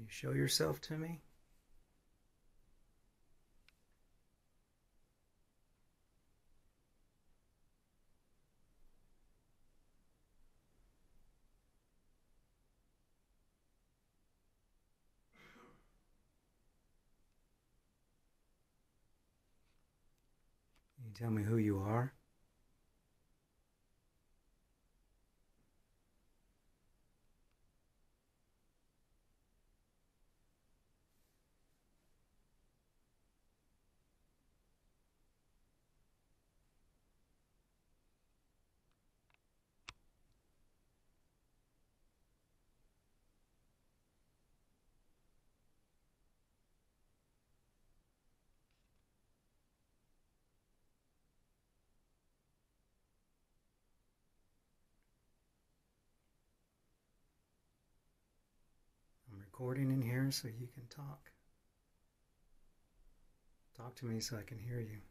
you show yourself to me? Can you tell me who you are? I'm recording in here so you can talk. Talk to me so I can hear you.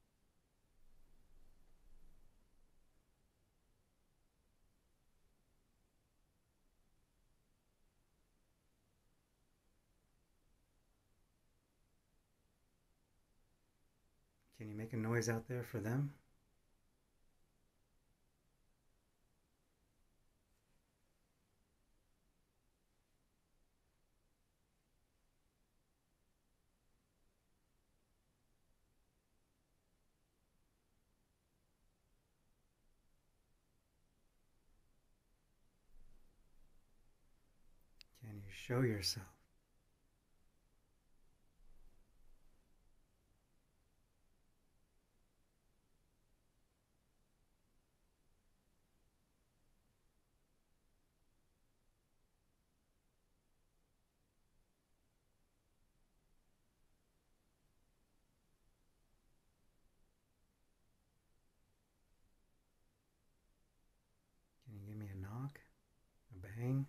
Can you make a noise out there for them? Can you show yourself? Can you give me a knock? A bang?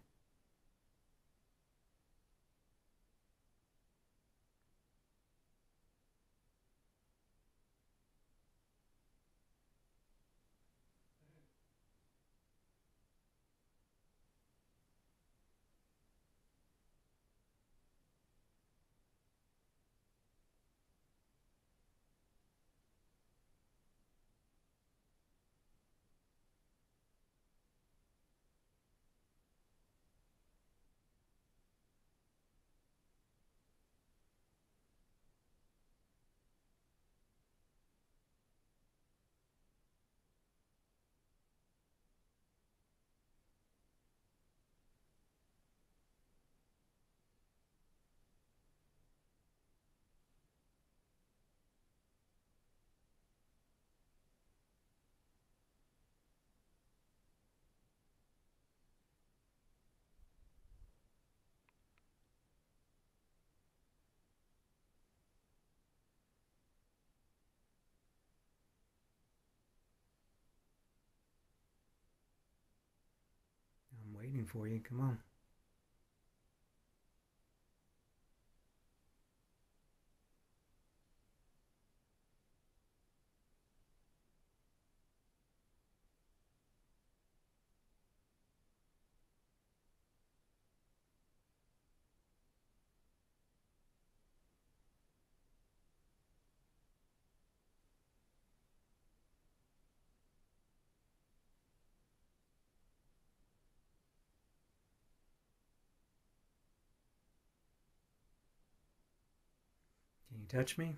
I'm waiting for you. Come on. Can you touch me?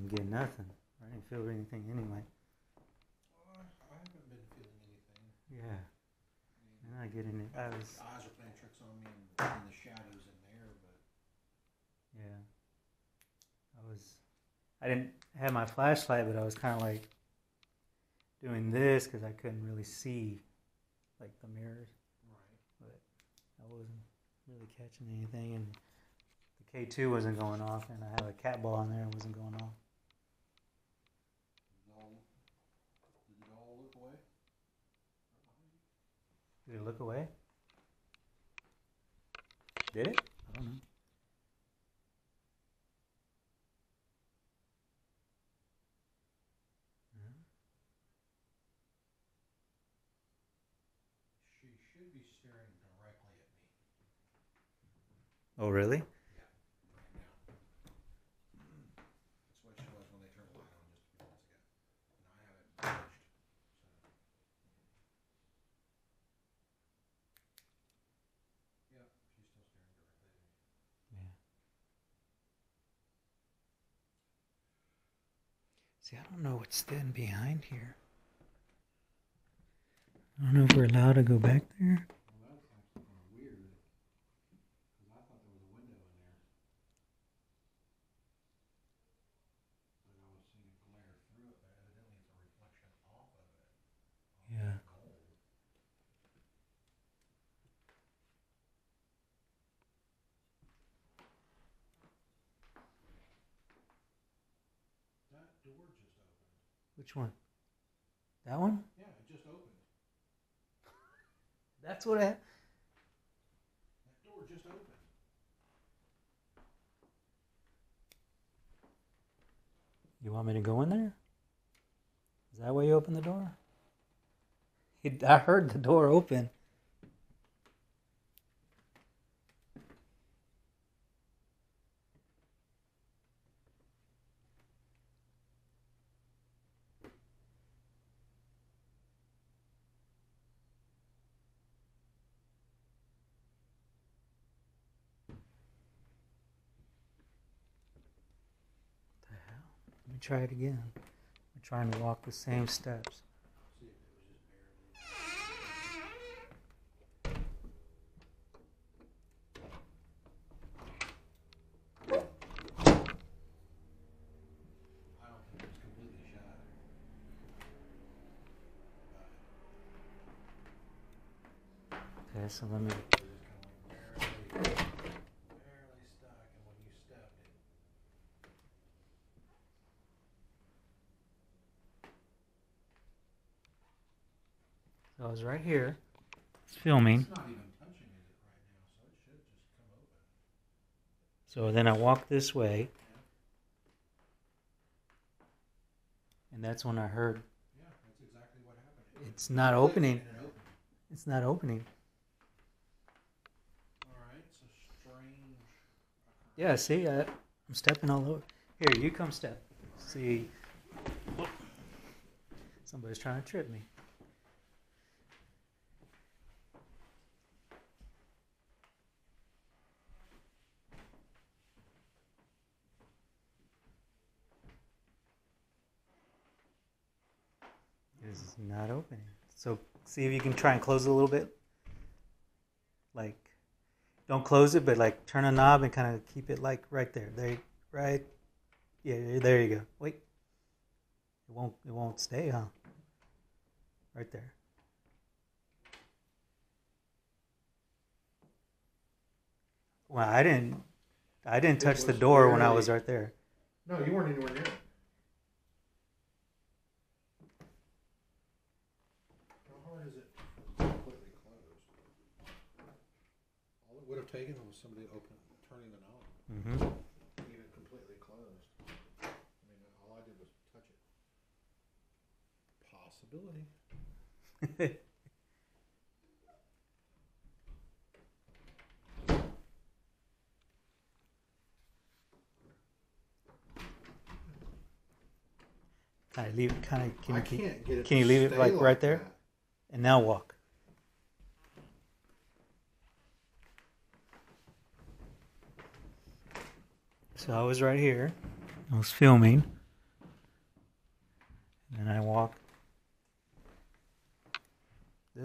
didn't get nothing. I didn't feel anything anyway. Well, I haven't been feeling anything. Yeah. I'm not getting it. My eyes are playing tricks on me and in the shadows in there, but yeah. I didn't have my flashlight, but I was kind of like doing this because I couldn't really see like the mirrors. right. But I wasn't really catching anything, and the K2 wasn't going off, and I have a cat ball in there and wasn't going off. Did it all look away? Did it look away? Did it? I don't know. She should be staring directly at me. Oh, really? Yeah, right now. That's what she was when they turned the light on just a few minutes ago. And I haven't budged. So, yeah, she's still staring directly at me. Yeah. See, I don't know what's then behind here. I don't know if we're allowed to go back there. Well, that's actually kind of weird. Because I thought there was a window in there. But I was seeing a glare through it, but evidently it's a reflection off of it. Yeah. Gold. That door just opened. Which one? That one? Yeah, it just opened. That's what I... That door just opened. You want me to go in there? Is that why you opened the door? I heard the door open. What the hell? Let me try it again. I'm trying to walk the same steps. See if it was just barely. I don't think it was completely shut. Okay, so let me... It was kind of like barely stuck, and when you stepped it. So I was right here. It's filming. It's not even touching it right now, so it should just come open. So then I walk this way. Yeah. And that's when I heard Yeah, that's exactly what happened. it's not opening. And it opened. It's not opening. Alright, so strange. Yeah, see, I'm stepping all over. Here, you come step. See, somebody's trying to trip me. This is not opening. So see if you can try and close it a little bit. Like, don't close it, but like turn a knob and kind of keep it like right there. Right. Yeah, there you go. Wait. It won't stay, huh? Right there. Well, I didn't touch the door when I was right there. No, you weren't anywhere near it. How hard is it completely closed? All it would have taken was somebody turning the knob. Mm-hmm. Even completely closed. I mean, all I did was touch it. Possibility. Can I can't get it. Can you to leave it stay like right there? that. And now walk. So I was right here. I was filming.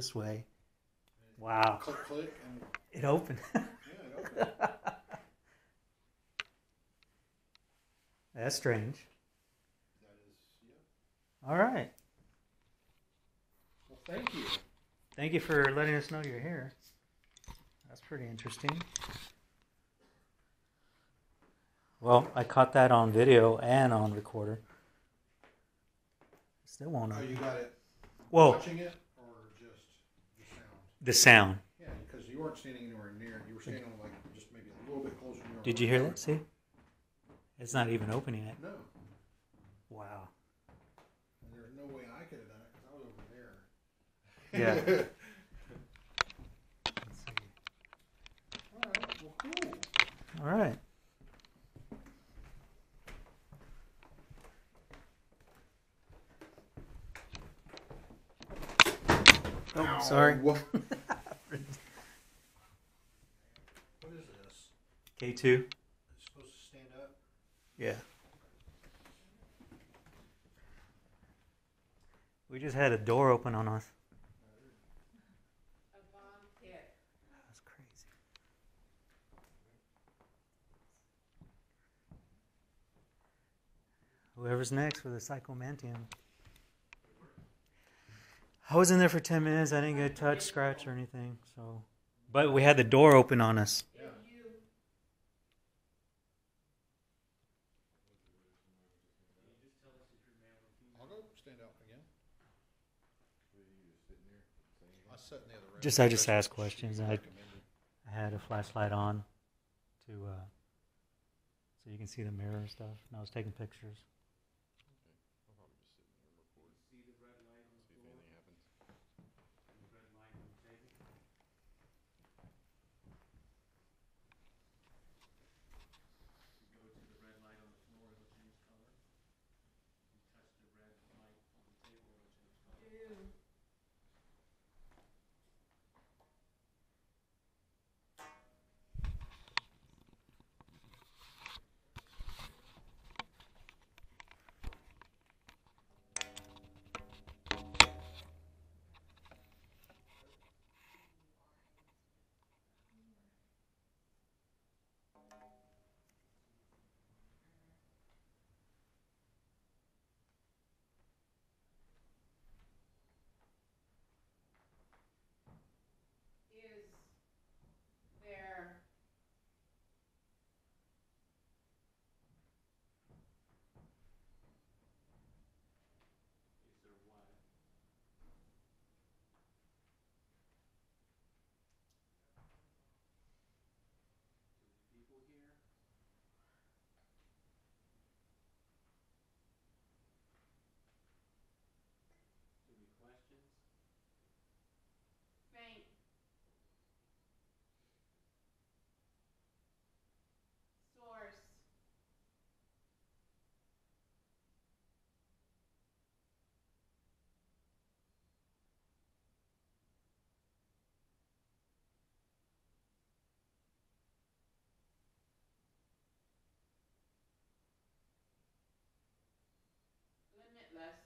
this way. And Wow. click, and It opened. yeah, it opened. That's strange. That is, yeah. All right. Well, thank you. Thank you for letting us know you're here. That's pretty interesting. Well, I caught that on video and on recorder. Still won't Oh, open. you got it Whoa, watching it or just the sound? the sound. Yeah, because you weren't standing anywhere near it. You were standing like just maybe a little bit closer than you were. Did you hear that? See? It's not even opening it. No. Wow. And there's no way I could have done it because I was over there. Yeah. Let's see. All right. Well, cool. All right. Oh, sorry. What is this? K2. It's supposed to stand up? Yeah. We just had a door open on us. A bomb pit. That's crazy. Whoever's next with a psychomantium. I was in there for 10 minutes. I didn't get touch, scratch, or anything. So, but we had the door open on us. Yeah. I'll go stand out again. I was sitting the other room. I just asked questions. I had a flashlight on to so you can see the mirror and stuff. And I was taking pictures. See the red light on the floor? And the red light on the table? You go to the red light on the floor, it'll change color. You touch the red light on the table, it'll change color. Is there what? Too many people here? Too many questions? Faint. Source. Limitless.